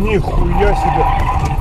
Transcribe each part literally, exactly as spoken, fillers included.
Нихуя себе!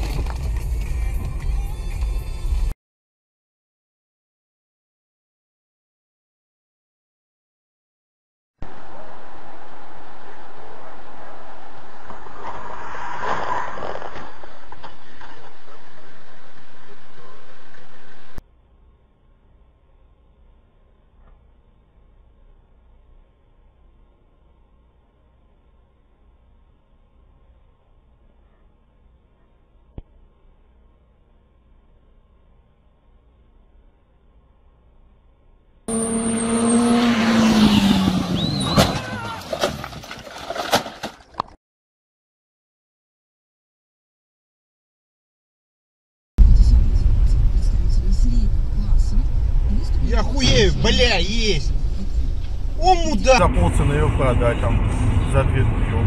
Я хуею, бля, есть! О, мудак! За полцены ее продать там, за две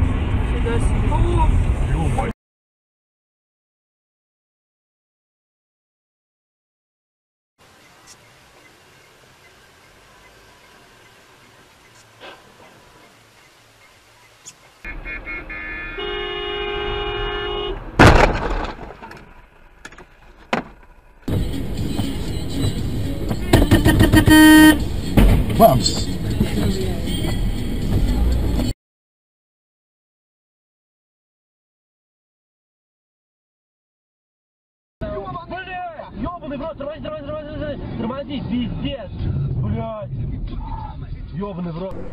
тысячи. Бамс! Бля! Ёбаный в рот! Тормози, тормози, тормози! Тормози, пиздец! Блядь! Ёбаный в рот!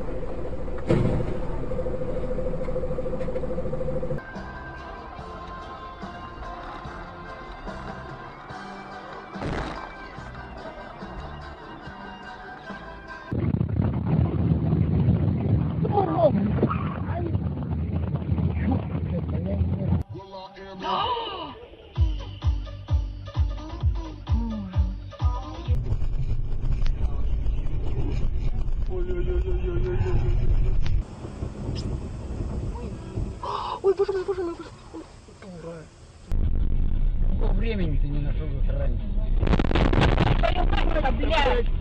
Ой, боже мой, боже мой, боже мой. Дура. Сколько времени ты не нашел в раньше? Блядь!